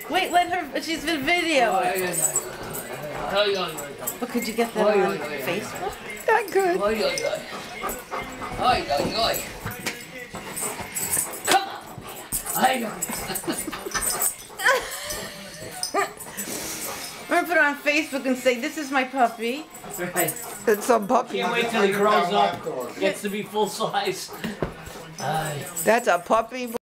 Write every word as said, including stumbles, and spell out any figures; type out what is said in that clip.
Wait, let her. She's been video. But could you get that on Facebook? Not good. Come on. We're gonna put it on Facebook and say, "This is my puppy." Right. It's a puppy. Can't wait till he grows up, gets to be full size. That's a puppy.